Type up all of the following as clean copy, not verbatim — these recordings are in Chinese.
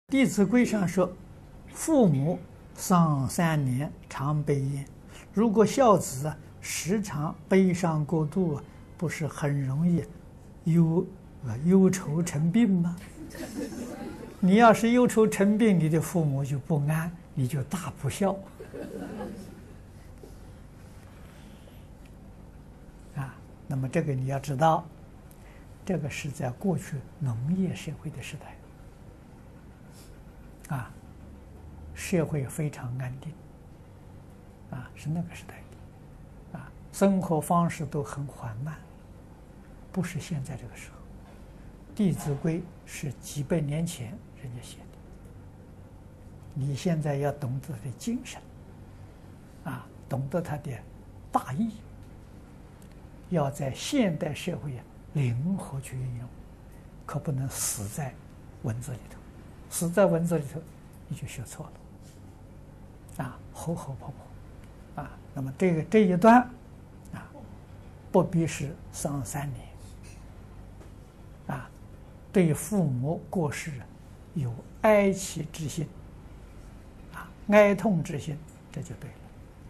《弟子规》上说：“父母丧3年，常悲焉。如果孝子时常悲伤过度，不是很容易忧愁成病吗？你要是忧愁成病，你的父母就不安，你就大不孝。那么这个你要知道，这个是在过去农业社会的时代。”社会非常安定，是那个时代的，生活方式都很缓慢，不是现在这个时候。《弟子规》是几百年前人家写的，你现在要懂得它的精神，懂得它的大义，要在现代社会灵活去运用，可不能死在文字里头，死在文字里头，你就学错了。活活泼泼，那么这一段，不必是丧3年，对父母过世有哀戚之心，哀痛之心，这就对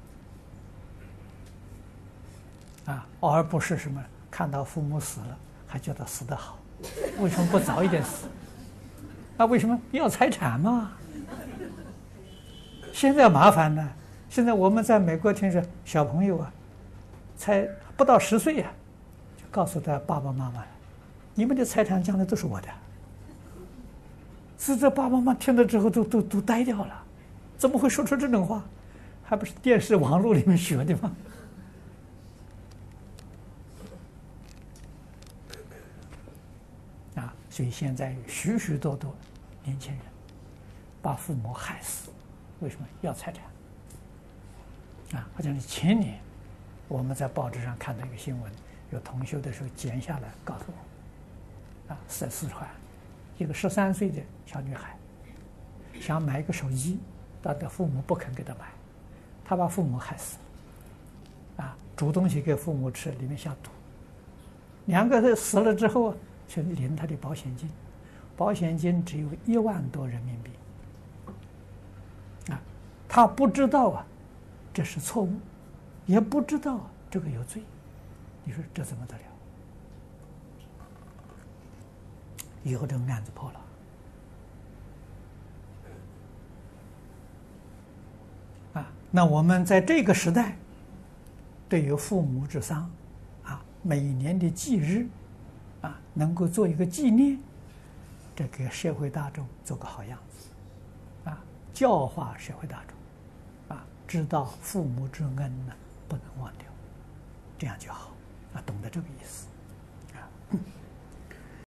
了，而不是什么看到父母死了还觉得死得好，为什么不早一点死？为什么要财产嘛？现在麻烦呢，现在我们在美国听说小朋友才不到10岁就告诉他爸爸妈妈了，你们的财产将来都是我的。这爸爸妈妈听了之后都呆掉了，怎么会说出这种话？还不是电视网络里面学的吗？所以现在许许多多年轻人把父母害死，为什么要财产？好像是前年我们在报纸上看到一个新闻，有同修的时候剪下来告诉我，在四川一个13岁的小女孩想买一个手机，但她父母不肯给她买，她把父母害死了，煮东西给父母吃，里面下毒，2个人死了之后去领他的保险金，保险金只有1万多人民币，他不知道这是错误，也不知道这个有罪，你说这怎么得了？以后这个案子破了，那我们在这个时代，对于父母之丧，每年的忌日，能够做一个纪念，这给社会大众做个好样子，教化社会大众，知道父母之恩呢不能忘掉，这样就好，懂得这个意思，